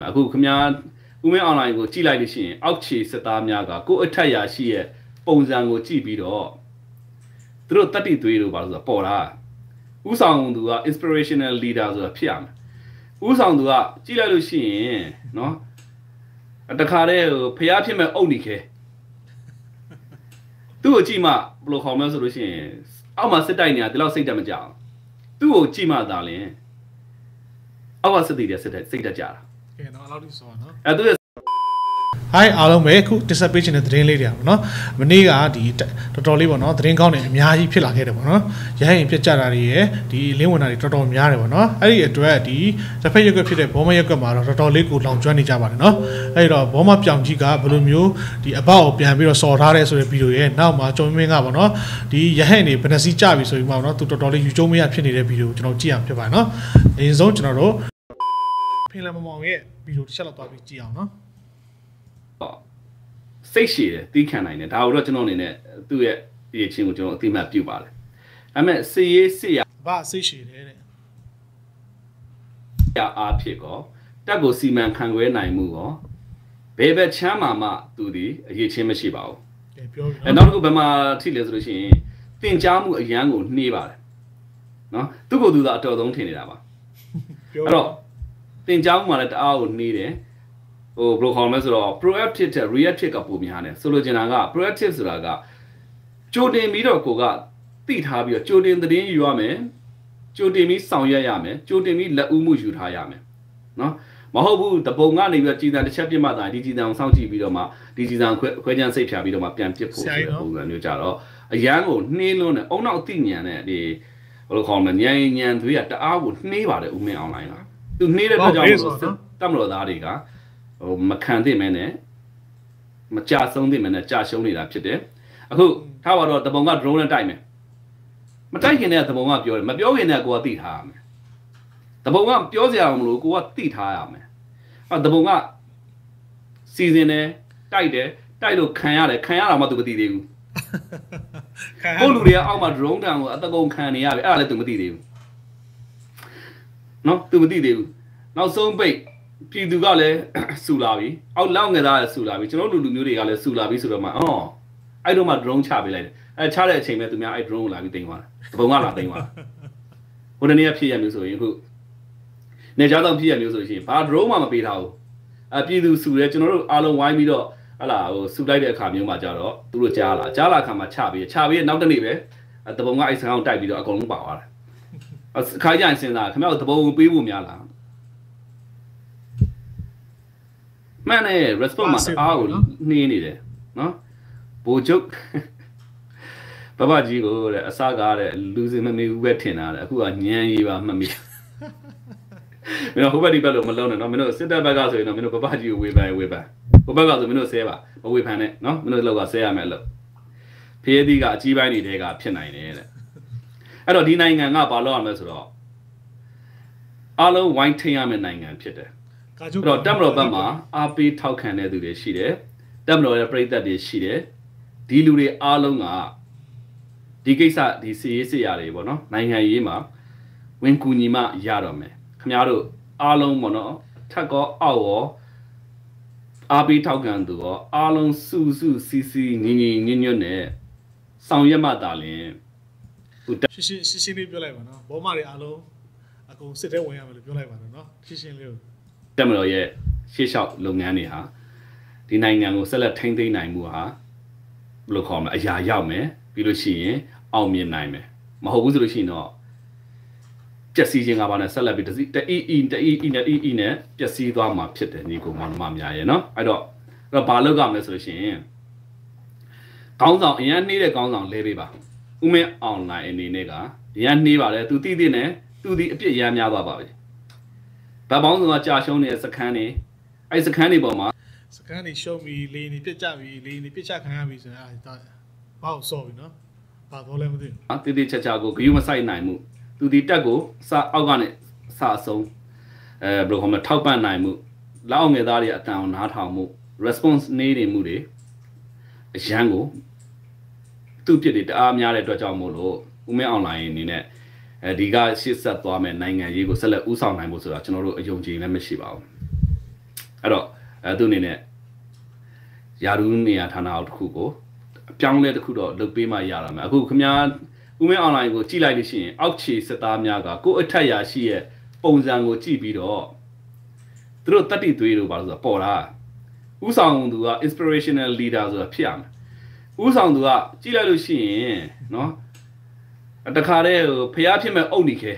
အခုခင်ဗျာဦးမင်း online ကိုကြည့်လိုက်လို့ရှိရင်အောက်ခြေစစ်သားများကကိုယ့်အထက်ရာရှိရဲ့ပုံစံကိုကြည့်ပြီးတော့သူတို့တတိသွေးလို့ပါလို့ဆိုတော့ပေါ်လာဥဆောင်သူက inspirational leader ဆိုတာဖြစ်ရမယ်ဥဆောင်သူကကြည့်လိုက်လို့ရှိရင်နော်တခါတည်းဖျားဖြစ်မဲ့အုတ်နေခဲသူ့ကိုကြည့်မှဘယ်လိုခေါ်မလဲဆိုလို့ရှိရင်အောက်မှာစစ်တိုက်နေတာဒီလောက်စိတ်တက်မကြအောင်သူ့ကိုကြည့်မှသာလင်အောက်ကစစ်တီတွေစိတ်တက်ကြတာကဲနော်အဲ့လောက်ထိဆိုနော်သူ့ Hi အားလုံးပဲခု dissertation နဲ့သတင်းလေးတွေပါနော်မနေ့ကဒီတော်တော်လေးပေါ့နော်သတင်းကောင်းတွေအများကြီးဖြစ်လာခဲ့တယ်ပေါ့နော်ရဟရင်ဖြစ်ကြတာတွေရယ်ဒီလင်းဝင်တာတွေတော်တော်များတယ်ပေါ့နော်အဲ့ဒီအတွက်ဒီတစ်ဖက်ရက်ကွက်ဖြစ်တဲ့ဘောမရက်ကွက်မှာတော့တော်တော်လေးကိုလောင်ကျွမ်းနေကြပါတယ်နော်အဲ့တော့ဘောမပြောင်ကြီးကဘယ်လိုမျိုးဒီအပေါက်ကိုပြန်ပြီးတော့စော်ထားတဲ့ဆိုတဲ့ဗီဒီယိုရဲ့နောက်မှာကျော်မင်းကပေါ့နော်ဒီရဟရင်တွေဘယ်နှစီကြပြီဆိုပြီးမှပေါ့နော်သူတော်တော်လေးယူကျုံးမရဖြစ်နေတဲ့ဗီဒီယိုကျွန်တော်ကြည့်အောင်ဖြစ်ပါတယ်နော်အရင်ဆုံးကျွန်တော်တို့ဖင်လမမောင်ရဲ့ဗီဒီယိုတစ်ချက်လောက်သွားပြီးကြည့်အောင်နော်စိတ်ရှည်တယ်တီးခံနိုင်တယ်ဒါကိုတော့ကျွန်တော်အနေနဲ့သူ့ရဲ့ရည်ချင်းကိုကျွန်တော်အသိမှတ်ပြုပါတယ်ဒါပေမဲ့စေရေးစစ်ရဘာစိတ်ရှည်တယ်တဲ့အားဖြစ်ကောတက်ကိုစီမံခန့်ခွဲနိုင်မှုကောဘယ်ဘက်ချမ်းမှာမှသူဒီအရေးချင်းမရှိပါဘူးကဲပြောပြီနောက်တစ်ခုဘယ်မှာထိလဲဆိုလို့ရှိရင်တင်ကြားမှုအရန်ကိုနှေးပါတယ်နော်သူ့ကိုယ်သူသာအတော်ဆုံးထင်နေတာပါအဲ့တော့တင်ကြားမှုမှာလည်းတအားကိုနှေးတယ်ဘယ်လိုခေါ်မလဲဆိုတော့ proactive တဲ့ reactive ကပုံများတယ်ဆိုလိုချင်တာက proactive ဆိုတာကကြိုတင်ပြီးတော့ကိုကသိထားပြီးတော့ကြိုတင်သတင်းယူရမယ်ကြိုတင်ပြီးဆောင်ရွက်ရမယ်ကြိုတင်ပြီးလက်ဦးမှုယူထားရမယ်နော်မဟုတ်ဘူးတပုံကနေပြီးတော့ကြည်တံတစ်ချက်ပြမှသာဒီကြည်တံကိုစောင့်ကြည့်ပြီးတော့မှဒီကြည်တံခွဲချမ်းစိတ်ဖြာပြီးတော့မှပြန်ပစ်ဖို့ဆိုတဲ့ပုံစံမျိုးကြတော့အရန်ကိုနှင်းလွန်းတယ်အုံနောက်အသိဉာဏ်နဲ့ဒီဘယ်လိုခေါ်မလဲဉာဏ်သွေးကတအားကိုနှေးပါတယ်ဦးမင်း online လားသူနှေးတဲ့အတွက်ကြောင့်တမတော်သားတွေကမခံသိမဲနဲ့မကြဆုံးသိမဲနဲ့ကြာရှုံးနေတာဖြစ်တယ်အခုထားပါတော့တပုံက drone နဲ့တိုက်မယ်မတိုက်ခင်တည်းကတပုံကပြောတယ်မပြောခင်တည်းကကိုကသိထားရမယ်တပုံကပြောစရာမလိုကိုကသိထားရမယ်တပုံကစီစဉ်တယ်တိုက်တယ်တိုက်လို့ခံရတယ်ခံရတာမှသူမသိသေးဘူးကိုလူတွေကအောက်မှာ drone တန်ကိုအတကုံခံနေရပြီအဲ့ဒါလည်းသူမသိသေးဘူးနော်သူမသိသေးဘူးနောက်ဆုံးပိတ်ပြည်သူကလည်းစူလာပြီအောက်လောက်ငယ်သားလည်းစူလာပြီကျွန်တော်လူမျိုးတွေကလည်းစူလာပြီဆိုတော့မှအဲ့တော့မှ drone ချပေးလိုက်တယ်အဲ့ချတဲ့အချိန်ပဲသူများအဲ့ drone ကိုလာပြီးတင်သွားတယ်ဘုံကလာတင်သွားတာဟိုတနေ့ကဖြစ်ရမျိုးဆိုရင်အခုနေကြတော့ဖြစ်ရမျိုးဆိုရင်ဘာ drone မှမပေးထားဘူးပြည်သူစူတယ်ကျွန်တော်တို့အားလုံးဝိုင်းပြီးတော့ဟလာဟိုစူလိုက်တဲ့အခါမျိုးမှာကြတော့သူတို့ကြားလာအခါမှာချပြီးနောက်တနေ့ပဲတပုံကအဲ့စကားကိုတိုက်ပြီးတော့အကုန်လုံးပါသွားတယ်အခါကျရင်စဉ်းစားခင်ဗျားတို့တပုံကိုပေးဖို့များလားမှန်တယ် response မှာအားကိုနှင်းနေတယ်နော်ဘိုလ်ချုပ်ဘဘကြီးကိုတဲ့အစကားတဲ့လူစင်မမေဘူးပဲထင်တာတဲ့အခုကညံရီပါမမေမင်းတို့ဟိုဘက်ဒီဘက်လို့မလုံးနဲ့နော်မင်းတို့စစ်တပ်ဘက်ကဆိုရင်တော့မင်းတို့ဘဘကြီးကိုဝေဖန်ဟိုဘက်ကဆိုမင်းတို့ဆဲပါမဝေဖန်နဲ့နော်မင်းတို့လောက်ကဆဲရမယ်လို့ဖေးသီးကအကြီးပိုင်းတွေကဖြစ်နိုင်တယ်တဲ့အဲ့တော့ဒီနိုင်ငံကဘာလုပ်ရမလဲဆိုတော့အားလုံးဝိုင်းထိန်ရမယ့်နိုင်ငံဖြစ်တယ်အဲ့တော့တက်မတော်ဘက်မှာအားပေးထောက်ခံတဲ့သူတွေရှိတယ်တက်မတော်ရဲ့ပြည်သက်တွေရှိတယ်ဒီလူတွေအားလုံးကဒီကိစ္စဒီစီရေးစစ်ရတယ်ပေါ့နော်နိုင်ငံရေးမှာဝင်ကူညီမှရတော့မယ်ခင်ဗျားတို့အားလုံးပေါ့နော်ထက်ကောအောက်ရောအားပေးထောက်ခံသူရောအားလုံးစုစီညင်ညွတ်နဲ့ဆောင်ရွက်မှသာလင်ရှင်းလေးပြောလိုက်ပါနော်ဘောမတွေအားလုံးအကုန်စစ်တဲ့ဝင်ရမယ်လို့ပြောလိုက်ပါနော်ရှင်းလေးကိုတက်မတော်ရဲ့ရှေ့လျှောက်လုပ်ငန်းတွေဟာဒီနိုင်ငံကိုဆက်လက်ထိန်းသိမ်းနိုင်မှုဟာဘယ်လိုခေါ်မလဲအရာရောက်မယ်ပြီးလို့ရှိရင်အောင်မြင်နိုင်မယ်မဟုတ်ဘူးဆိုလို့ရှိရင်တော့ပျက်စီးခြင်းကဘာနဲ့ဆက်လက်ပြီးတအီနဲ့ပျက်စီးသွားမှာဖြစ်တယ်ညီကောင်မများရဲ့နော်အဲ့တော့ဘာလုပ်ရမလဲဆိုလို့ရှိရင်ခေါင်းဆောင်အရင်နှေးတဲ့ခေါင်းဆောင်လဲပေးပါဦးမင်း online အနေနဲ့ကအရင်နှေးပါတယ်သူတိတိနဲ့သူဒီအပြစ်ရမ်းများသွားပါပြီဗတ်ပေါင်းဆိုတာကြာရှုံးနေတဲ့စခန်းတွေအဲ့စခန်းတွေပေါ်မှာစခန်းတွေရှုံးပြီးလေနေပြစ်ကြပြီးလေနေပြစ်ချခံရပြီးဆိုရင်ဘာလို့စော်ပြီနော်ဘာတော့လဲမသိဘူးတိတိချာကိုဂယုမဆိုင်နိုင်မှုသူဒီတက်ကိုစအောက်ကနေစအဆုံးဘယ်လိုခေါ်မလဲထောက်ပံ့နိုင်မှုလက်အောက်ငယ်သားတွေအတန်အောင်နားထောင်မှု response နေနေမှုတွေအရန်ကိုသူ့ပြစ်တွေတအားများတဲ့အတွက်ကြောင့်မို့လို့ဦးမင်း online အနေနဲ့ဒီကရှေ့ဆက်သွားမယ်နိုင်ငံရေးကိုဆက်လက်ဦးဆောင်နိုင်ဖို့ဆိုတာကျွန်တော်တို့အယုံကြည်လည်းမရှိပါဘူးအဲ့တော့သူအနေနဲ့ယာရူးနေရဌာနအောက်တစ်ခုကိုပြောင်းလဲတစ်ခုတော့လုပ်ပေးမှရတာမယ်အခုခင်ဗျားဦးမင်း online ကိုကြည့်လိုက်လို့ရှိရင်အောက်ခြေစစ်သားများကကိုယ်အထက်ရာရှိရဲ့ပုံစံကိုကြည့်ပြီးတော့သူတို့တတိသွေးလို့ပါလို့ဆိုတာပေါ်လာဥဆောင်သူက inspirational leader ဆိုတာဖြစ်ရမယ်ဥဆောင်သူကကြည့်လိုက်လို့ရှိရင်နော်တခါတည်းဖျားဖြစ်မဲ့အုတ်နေခဲ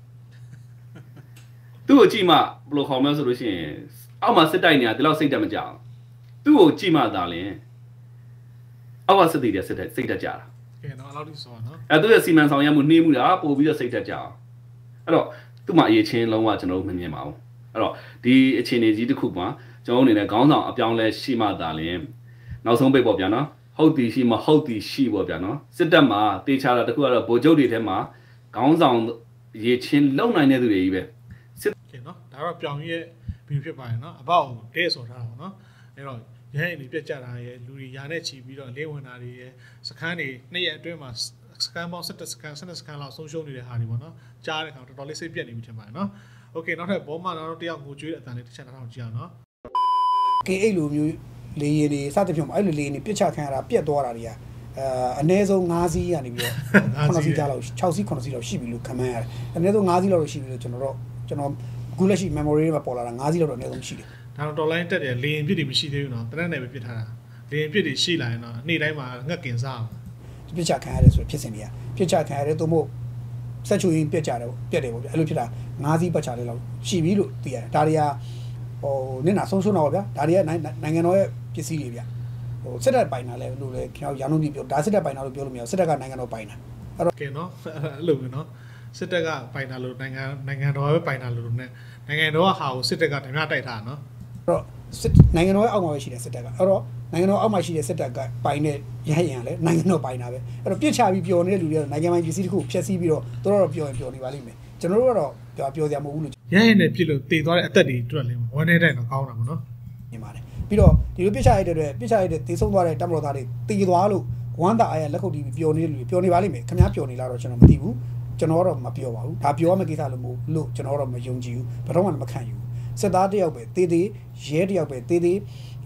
သူ့ကိုကြည့်မှဘယ်လိုခေါ်မလဲဆိုလို့ရှိရင်အောက်မှာစစ်တိုက်နေတာဒီလောက်စိတ်တက်မကြအောင်သူ့ကိုကြည့်မှသာလင်အောက်ကစစ်တီတဲ့စိတ်တက်ကြတာကဲနော်အဲ့လောက်ထိဆိုနော်သူရဲ့စီမံဆောင်ရွက်မှုနှေးမှုတာပို့ပြီးတော့စိတ်တက်ကြအောင်အဲ့တော့သူ့မှာအရေးချင်းလုံးဝကျွန်တော်တို့မမြင်ပါဘူးအဲ့တော့ဒီအခြေအနေကြီးတစ်ခုမှာကျွန်တော်အနေနဲ့ခေါင်းဆောင်အပြောင်းလဲရှိမှသာလင်နောက်ဆုံးပိတ်ပေါ့ဗျာနော်ဟုတ်တီရှိမဟုတ်တီရှိပေါ့ဗျာနော်စစ်တပ်မှာတေချာတာတခုကတော့ဗိုလ်ချုပ်တွေထဲမှာခေါင်းဆောင်ရေချင်းလုံနိုင်တဲ့သူတွေကြီးပဲစစ်ကဲနော်ဒါတော့ပြောင်းရဲ့ဘီဖြစ်ပါရဲ့နော်အပေါ့တဲ့ဆိုထားတာပေါ့နော်အဲ့တော့ရဲအိမ်တွေပြက်ကြတာရဲ့လူတွေယာနဲ့ချီပြီးတော့လင်းဝင်တာတွေရဲ့စခန်းတွေ2ရက်အတွင်းမှာစကန်ပေါင်း17စကန်12စကန်လောက်ဆုံးရှုံးနေတဲ့ဟာတွေပေါ့နော်ကြားတဲ့ခါတော်တော်လေးစိတ်ပြက်နေပြီထင်ပါတယ်နော်โอเคနောက်ထပ်ဘောမနောက်တစ်ယောက်ငိုကြွေးတဲ့အတန်လေးတစ်ချက်နောက်ကြည့်အောင်နော်ကဲအဲ့လိုမျိုးလေရင်တွေစသဖြင့်အဲ့လိုလေရင်တွေပြစ်ချခံရတာပြက်သွားတာတွေကအနည်းဆုံး5စီးကနေပြီးတော့9စီးကြားလောက်6စီး9စီးလောက်ရှိပြီလို့ခန့်မှန်းရတယ်အနည်းဆုံး5စီးလောက်တော့ရှိပြီလို့ကျွန်တော်အခုလက်ရှိ memory တွေမှာပေါ်လာတာ5စီးလောက်တော့အနည်းဆုံးရှိတယ်ဒါတော့ တော်လိုင်းတက်တယ်လေရင်ပြစ်တွေမရှိသေးဘူးနော်တရက်နယ်ပဲပြစ်ထားတာလေရင်ပြစ်တွေရှိလာရင်တော့နေ့တိုင်းမှာငှက်ကင်စားအောင်ပြစ်ချခံရတယ်ဆိုဖြစ်စဉ်တွေကပြစ်ချခံရတယ်သို့မဟုတ်ဆက်ချူရင်ပြက်ကြတယ်ပြက်တယ်ပေါ့ဗျအဲ့လိုဖြစ်တာ5စီးပတ်ချလေးလောက်ရှိပြီလို့သိရတယ်ဒါတွေကနင့်နာဆုံးရှုံးတော့ဗျာဒါတွေကနိုင်ငံတော်ရဲ့ပစ္စည်းတွေဗျစစ်တပ်ပိုင်တာလဲလို့လဲခင်ဗျားရန်ကုန်ပြည်ပြောဒါစစ်တပ်ပိုင်တာလို့ပြောလို့မရဘူးစစ်တပ်ကနိုင်ငံတော်ပိုင်တာအဲ့တော့ကဲနော်အဲ့လိုပဲနော်စစ်တပ်ကပိုင်တာလို့နိုင်ငံတော်ပဲပိုင်တာလို့နဲ့နိုင်ငံတော်ကဟာကိုစစ်တပ်ကဓမြတိုက်ထားနော်အဲ့တော့နိုင်ငံတော်ရဲ့အောက်မှာပဲရှိတယ်စစ်တပ်ကအဲ့တော့နိုင်ငံတော်အောက်မှာရှိတဲ့စစ်တပ်ကပိုင်တဲ့ရဟရင်ကလည်းနိုင်ငံတော်ပိုင်တာပဲအဲ့တော့ပြစ်ချပြီးပျော်နေတဲ့လူတွေကနိုင်ငံပိုင်ပစ္စည်းတစ်ခုဖျက်ဆီးပြီးတော့တို့တော့ပျော်ရင်ပျော်နေပါလိမ့်မယ်ကျွန်တော်တို့ကတော့ပျော်စရာမဟုတ်ဘူးလို့ရဟရင်နဲ့ပြစ်လို့တည်သွားတဲ့အသက်တွေတွက်လဲဝမ်းနေတဲ့တော့ကောင်းတာပေါ့နော်မြင်ပါတယ်ပြီးတော့ဒီလိုပြစ်ချရတဲ့အတွက်ပြစ်ချရတဲ့တည်ဆုံးသွားတဲ့တပ်မတော်သားတွေတည်သွားလို့ဝမ်းသာအားရလက်ခုပ်တီးပြီးပျော်နေတဲ့လူတွေပျော်နေပါလိမ့်မယ်ခင်ဗျားပျော်နေလားတော့ကျွန်တော်မသိဘူးကျွန်တော်တော့မပျော်ပါဘူးဒါပျော်ရမယ့်ကိစ္စလို့ကျွန်တော်တော့မယုံကြည်ဘူးဘယ်တော့မှမခံယူဘူးစစ်သားတယောက်ပဲတေးသေးရဲတယောက်ပဲတေးသေး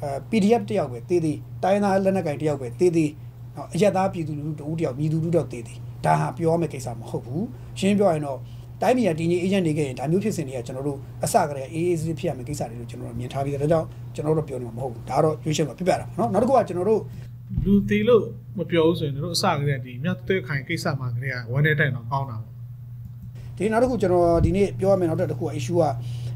PDF တယောက်ပဲတေးသေးတိုင်းသားလက်နက်ကိုင်တယောက်ပဲတေးသေးအရက်သားပြည်သူလူထုတဦးတယောက်မြည်သူလူထုတယောက်တေးသေးဒါဟာပြောရမယ့်ကိစ္စမဟုတ်ဘူးရှင်းပြောရင်တော့တိုင်းပြည်ကတည်ငြိမ်အေဂျင့်နေခဲ့ရင်ဒါမျိုးဖြစ်စဉ်တွေကကျွန်တော်တို့အစကတည်းကအေးအေးဆေးဖြစ်ရမယ့်ကိစ္စတွေလို့ကျွန်တော်တို့မြင်ထားပြီးတဲ့ဒါကြောင့်ကျွန်တော်တို့ပြောနေမှာမဟုတ်ဘူးဒါတော့ရွေးချယ်မှာပြပြတာနော်နောက်တစ်ခုကကျွန်တော်တို့လူသေးလို့မပြောဘူးဆိုရင်တို့အစကတည်းကဒီမြတ်တဲ့ခိုင်ကိစ္စမှာကလေးကဝမ်းနေတိုင်းတော့ကောင်းတာပေါ့ဒီနောက်တစ်ခုကျွန်တော်ဒီနေ့ပြောရမယ်နောက်တစ်ခုက issue က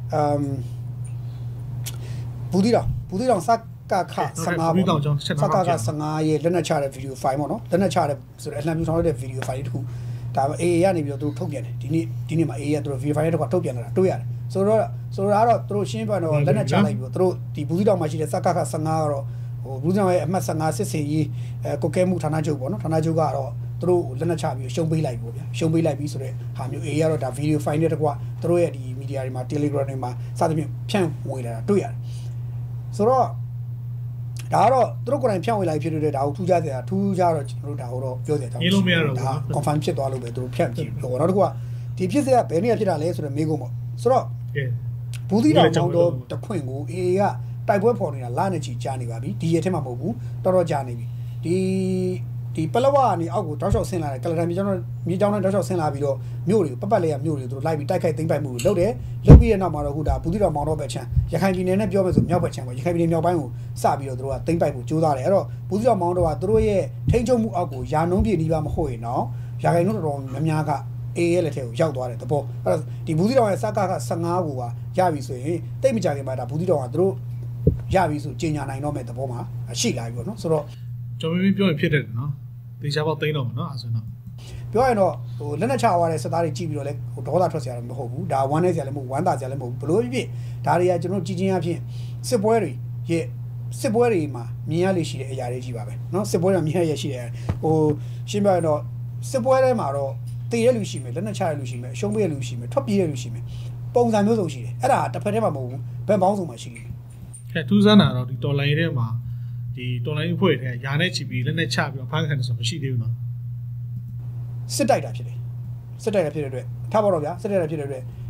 ဘူးတီတောင်စကခ15 ဘူးတောင်ကျောင်းစကခ15ရဲ့လက်နက်ချတဲ့ video file ပေါ့နော်လက်နက်ချတဲ့ဆိုတော့အလှမ်းပြဆောင်တဲ့ video file တစ်ခုဒါ AA ကနေပြီးတော့သူထုတ်ပြန်တယ်ဒီနေ့မှာ AA ကသူတို့ video file တစ်ခုထုတ်ပြန်လာတာတွေ့ရတယ်ဆိုတော့သူတို့ရှင်းပြတော့လက်နက်ချလိုက်ပြီးတော့သူတို့ဒီဘူးတီတောင်မှာရှိတဲ့စကခ15ကတော့ဟိုဘူးတီတောင်ရဲ့အမှတ်15စစ်စင်ကြီးကိုကဲမှုဌာနချုပ်ပေါ့နော်ဌာနချုပ်ကတော့သူတို့လက်နက်ချပြီးရှုံးပေးလိုက်ပေါ့ဗျာရှုံးပေးလိုက်ပြီးဆိုတော့ဟာမျိုး AA ကတော့ဒါ video file နဲ့တကွသူတို့ရဲ့ဒီ media တွေမှာ Telegram တွေမှာစသဖြင့်ဖြန့်ဝေလာတာတွေ့ရတယ်ဆိုတော့ဒါကတော့သူတို့ကိုယ်တိုင်ဖြန့်ဝေလိုက်ဖြစ်တဲ့ဒါကိုထူးခြားစရာထူးခြားတော့ကျွန်တော်တို့ဒါတော့ပြောစရာကြောင်းလို့မရတော့ဘူးဒါ confirm ဖြစ်သွားလို့ပဲသူတို့ဖြန့်ကြည့်တော့နောက်တစ်ခုကဒီဖြစ်စရာဘယ်နည်းဖြစ်တာလဲဆိုတော့မေးကုန်ပေါ့ဆိုတော့ဘူးသီးတောင်ကျောင်းတော်တခွင့်ကို AA ကတိုက်ပွဲဖော်နေတာလနဲ့ချီကြာနေပါပြီဒီရက်ထဲမှာမဟုတ်ဘူးတော်တော်ကြာနေပြီဒီပလဝကနေအောက်ကိုတောက်လျှောက်ဆင်းလာတယ်ကလတန်မြေကျောင်းနဲ့တောက်လျှောက်ဆင်းလာပြီးတော့မြို့တွေပတ်လေးရမြို့တွေသူတို့လိုက်ပြီးတိုက်ခိုက်သိမ်းပိုက်မှုလုပ်တယ်လုပ်ပြီးတဲ့နောက်မှာတော့ခုဒါဘူးသီးတောင်မောင်တော်ဘက်ချမ်းရခိုင်ပြည်နယ်နဲ့ပြောမယ်ဆိုမြောက်ဘက်ချမ်းပေါ့ရခိုင်ပြည်နယ်မြောက်ပိုင်းကိုစပြီးတော့သူတို့ကသိမ်းပိုက်မှုကြိုးစားတယ်အဲ့တော့ဘူးသီးတောင်မောင်တော်ကသူတို့ရဲ့ထိန်းချုပ်မှုအောက်ကိုယာနှုံးပြည်နှီးပါမဟုတ်ရင်တော့ရခိုင်တို့တော်တော်များများကအေးရဲ့လက်ထဲကိုရောက်သွားတယ်တဘောအဲ့တော့ဒီဘူးသီးတောင်ရဲ့စက15ကိုပါရပြီဆိုရင်တိတ်မကြခင်မှာဒါဘူးသီးတောင်ကသူတို့ရပြီဆိုကြေညာနိုင်တော့မဲ့တဘောမှာရှိလာပြီပေါ့နော်ဆိုတော့ကျွန်တော်ပြောရင်ဖြစ်တယ်နော်တေချာပေါက်သိမ်းတော့မှာနော်အဲ့ဆိုတော့ပြောရင်တော့ဟိုလက်နက်ချသွားတဲ့စစ်သားတွေကြည့်ပြီးတော့လဲဟိုဒေါသထွက်စရာလည်းမဟုတ်ဘူးဒါဝမ်းနေစရာလည်းမဟုတ်ဝမ်းသာစရာလည်းမဟုတ်ဘူးဘလို့ဖြစ်ဒါတွေကကျွန်တော်ကြည်ချင်းအဖြစ်စစ်ပွဲတွေမှာမြင်ရလေရှိတဲ့အရာတွေကြီးပါပဲเนาะစစ်ပွဲတွေမြင်ရရရှိတယ်ဟိုရှင်းပြရင်တော့စစ်ပွဲထဲမှာတော့တည်ရလူရှိမယ်လက်နက်ချရလူရှိမယ်ရှုံးပေးရလူရှိမယ်ထွက်ပြေးရလူရှိမယ်ပုံစံမျိုးစုံရှိတယ်အဲ့ဒါတစ်ဖက်တည်းမှာမဟုတ်ဘူးဘယ်ပေါင်းစုံမှာရှိတယ်ခဲထူးဆန်းတာတော့ဒီတော်လိုင်းထဲမှာဒီတော်လိုင်းအဖွဲ့ထဲယာနဲ့ချီပြီးလက်နဲ့ချပြီးတော့ဖမ်းခံတယ်ဆိုမရှိသေးဘူးနော်စစ်တိုက်တာဖြစ်တယ်စစ်တိုက်တာဖြစ်တဲ့အတွက်ထားပါတော့ဗျာစစ်တိုက်တာဖြစ်တဲ့အတွက်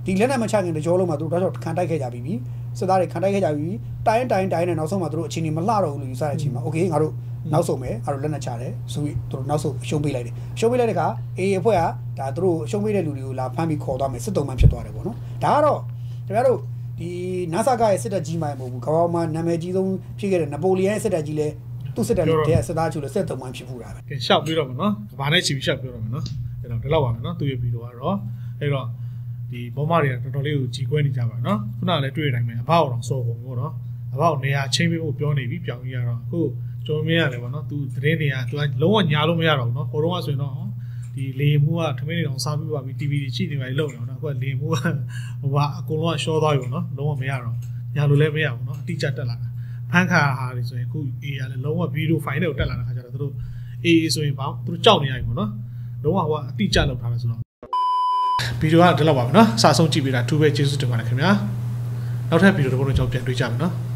ဒီလက်နဲ့မချခင်တကြောလုံးမှာသူတို့တော့ခံတိုက်ခဲ့ကြပြီစစ်သားတွေခံတိုက်ခဲ့ကြပြီတိုင်းနဲ့နောက်ဆုံးမှာသူတို့အချင်းကြီးမလှတော့ဘူးလို့ယူဆတဲ့အချိန်မှာโอเคငါတို့နောက်ဆုံးမယ်ငါတို့လက်နဲ့ချတယ်ဆိုပြီးသူတို့နောက်ဆုံးရှုံးပေးလိုက်တယ်ရှုံးပေးလိုက်တဲ့အခါအေးအဖွဲ့ကဒါသူတို့ရှုံးပေးတဲ့လူတွေကိုလာဖမ်းပြီးခေါ်သွားမယ်စစ်တုံးမှဖြစ်သွားတယ်ပေါ့နော်ဒါကတော့ခင်ဗျားတို့ဒီနာဆာကရဲ့စစ်တပ်ကြီးမှမဟုတ်ဘူးကမ္ဘာမှာနာမည်ကြီးဆုံးဖြစ်ခဲ့တဲ့နပိုလီယန်စစ်တပ်ကြီးလဲသူ့စစ်တပ်တွေစစ်သားချို့လဲစစ်တုံးမှဖြစ်ပူတာပဲကဲရှောက်ပြီးတော့မယ်နော်ကဘာနဲ့ချီပြီးရှောက်ပြောတော့မယ်နော်အဲ့တော့ဒီလောက်ပါမယ်နော်သူရဲ့ဗီဒီယိုကတော့အဲ့တော့ဒီဘောမတွေကတော်တော်လေးကိုကြီးကွဲနေကြပါနော်ခုနကလည်းတွေ့တိုင်းပဲအဘောက်တော့စော်ကုန်ပေါ့နော်အဘောက်နေရာချင်းပေးဖို့ပြောနေပြီပြောင်းကြီးကတော့အခုကျော်မင်းရတယ်ပေါ့နော်သူသတင်းတွေကသူကလုံးဝညာလို့မရတော့ဘူးနော်ဟိုတုန်းကဆိုရင်တော့ဒီလေမှုကထမင်းတွေအောင်စားပြီးပါပြီ TV တွေကြည့်နေပါလေလုံနေတော့နော်အခုကလေမှုကဟိုကအကုန်လုံးကရှော့သွားပြီပေါ့နော်လုံးဝမရတော့ညာလို့လည်းမရဘူးနော်အတိကျတက်လာတာဖန်ခါဟာတွေဆိုရင်အခု A ကလည်းလုံးဝဗီဒီယိုဖိုင်တွေကိုတက်လာတဲ့ခါကျတော့သူတို့ A ဆိုရင်ပေါ့သူတို့ကြောက်နေရပြီပေါ့နော်လုံးဝဟိုကအတိကျလောက်ထားတယ်ဆိုတော့ဗီဒီယိုကဒီလောက်ပါပဲနော်စာဆုံးကြည့်ပေးတာသူပဲကျေးဇူးတင်ပါတယ်ခင်ဗျာနောက်ထပ်ဗီဒီယိုတစ်ခုတော့ကျွန်တော်ပြန်တွေ့ကြမယ်နော်